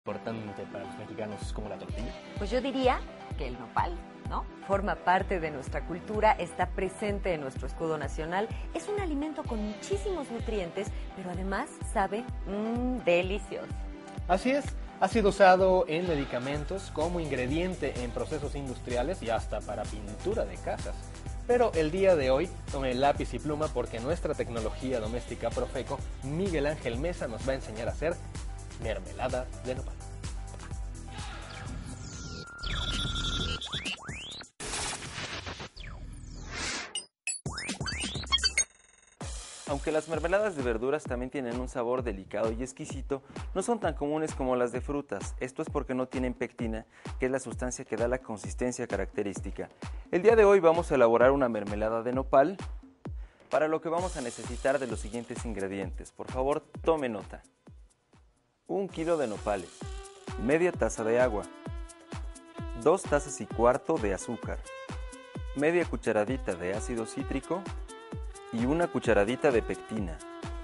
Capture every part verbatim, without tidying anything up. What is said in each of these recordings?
Importante para los mexicanos como la tortilla? Pues yo diría que el nopal, ¿no? Forma parte de nuestra cultura, está presente en nuestro escudo nacional, es un alimento con muchísimos nutrientes, pero además sabe mmm, delicioso. Así es, ha sido usado en medicamentos como ingrediente en procesos industriales y hasta para pintura de casas. Pero el día de hoy tome lápiz y pluma porque nuestra tecnología doméstica Profeco, Miguel Ángel Mesa, nos va a enseñar a hacer mermelada de nopal. Aunque las mermeladas de verduras también tienen un sabor delicado y exquisito, no son tan comunes como las de frutas. Esto es porque no tienen pectina, que es la sustancia que da la consistencia característica. El día de hoy vamos a elaborar una mermelada de nopal, para lo que vamos a necesitar de los siguientes ingredientes. Por favor, tome nota. Un kilo de nopales, media taza de agua, dos tazas y cuarto de azúcar, media cucharadita de ácido cítrico y una cucharadita de pectina.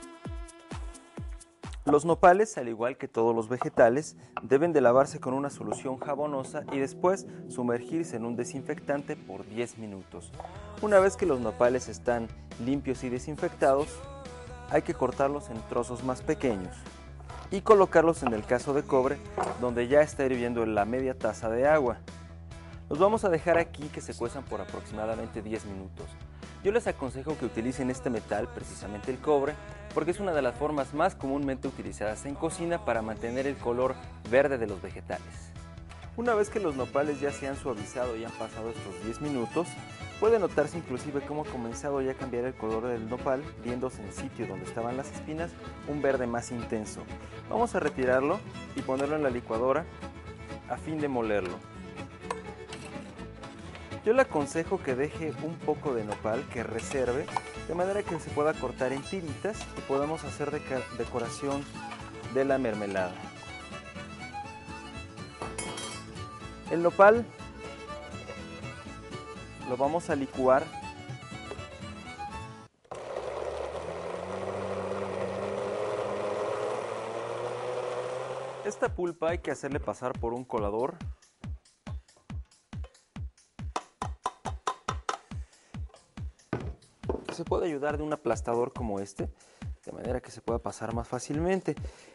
Los nopales, al igual que todos los vegetales, deben de lavarse con una solución jabonosa y después sumergirse en un desinfectante por diez minutos. Una vez que los nopales están limpios y desinfectados, hay que cortarlos en trozos más pequeños y colocarlos en el cazo de cobre donde ya está hirviendo la media taza de agua. Los vamos a dejar aquí que se cuezan por aproximadamente diez minutos. Yo les aconsejo que utilicen este metal, precisamente el cobre, porque es una de las formas más comúnmente utilizadas en cocina para mantener el color verde de los vegetales. Una vez que los nopales ya se han suavizado y han pasado estos diez minutos, puede notarse inclusive cómo ha comenzado ya a cambiar el color del nopal, viéndose en el sitio donde estaban las espinas un verde más intenso. Vamos a retirarlo y ponerlo en la licuadora a fin de molerlo. Yo le aconsejo que deje un poco de nopal, que reserve, de manera que se pueda cortar en tiritas y podamos hacer decoración de la mermelada. El nopal lo vamos a licuar esta pulpa hay que hacerle pasar por un colador. Se puede ayudar de un aplastador como este, de manera que se pueda pasar más fácilmente.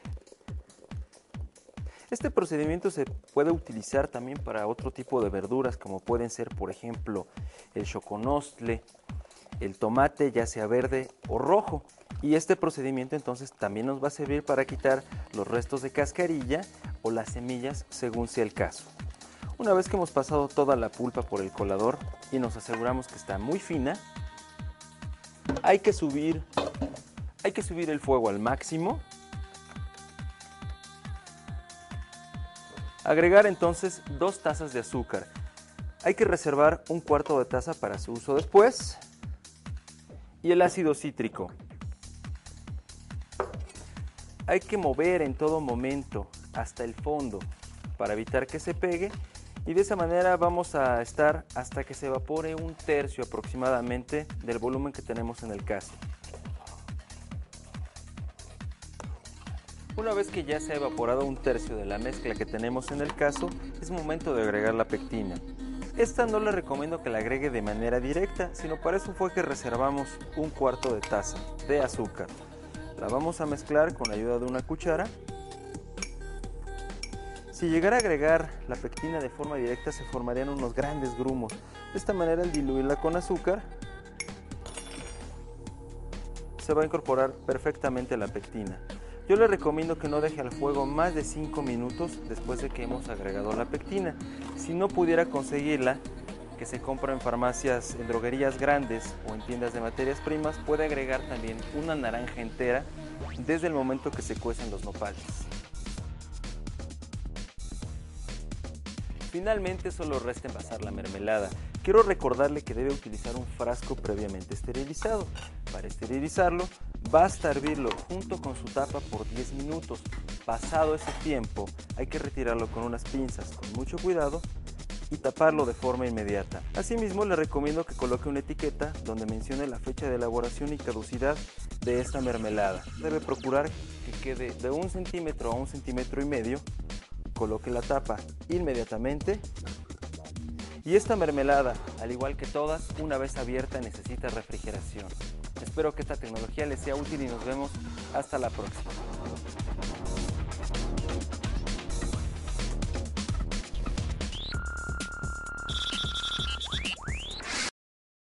Este procedimiento se puede utilizar también para otro tipo de verduras, como pueden ser, por ejemplo, el xoconostle, el tomate, ya sea verde o rojo. Y este procedimiento entonces también nos va a servir para quitar los restos de cascarilla o las semillas, según sea el caso. Una vez que hemos pasado toda la pulpa por el colador y nos aseguramos que está muy fina, hay que subir, hay que subir el fuego al máximo. Agregar entonces dos tazas de azúcar. Hay que reservar un cuarto de taza para su uso después. Y el ácido cítrico. Hay que mover en todo momento hasta el fondo para evitar que se pegue. Y de esa manera vamos a estar hasta que se evapore un tercio aproximadamente del volumen que tenemos en el cazo. Una vez que ya se ha evaporado un tercio de la mezcla que tenemos en el cazo, es momento de agregar la pectina. Esta no le recomiendo que la agregue de manera directa, sino para eso fue que reservamos un cuarto de taza de azúcar. La vamos a mezclar con la ayuda de una cuchara. Si llegara a agregar la pectina de forma directa, se formarían unos grandes grumos. De esta manera, al diluirla con azúcar, se va a incorporar perfectamente la pectina. Yo le recomiendo que no deje al fuego más de cinco minutos después de que hemos agregado la pectina. Si no pudiera conseguirla, que se compra en farmacias, en droguerías grandes o en tiendas de materias primas, puede agregar también una naranja entera desde el momento que se cuecen los nopales. Finalmente solo resta envasar la mermelada. Quiero recordarle que debe utilizar un frasco previamente esterilizado. Para esterilizarlo, basta hervirlo junto con su tapa por diez minutos. Pasado ese tiempo, hay que retirarlo con unas pinzas con mucho cuidado y taparlo de forma inmediata. Asimismo, le recomiendo que coloque una etiqueta donde mencione la fecha de elaboración y caducidad de esta mermelada. Debe procurar que quede de un centímetro a un centímetro y medio coloque la tapa inmediatamente. Y esta mermelada, al igual que todas, una vez abierta necesita refrigeración. Espero que esta tecnología les sea útil y nos vemos hasta la próxima.